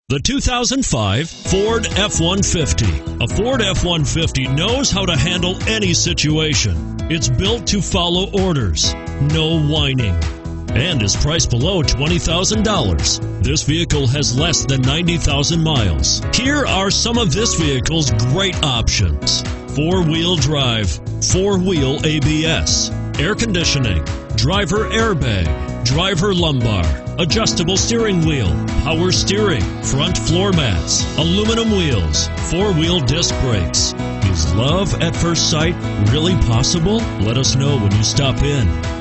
The 2005 Ford F-150. A Ford F-150 knows how to handle any situation. It's built to follow orders, no whining, and is priced below $20,000. This vehicle has less than 90,000 miles. Here are some of this vehicle's great options: four-wheel drive, four-wheel ABS, air conditioning, driver airbag, driver lumbar, adjustable steering wheel, power steering, front floor mats, aluminum wheels, four-wheel disc brakes. Is love at first sight really possible? Let us know when you stop in.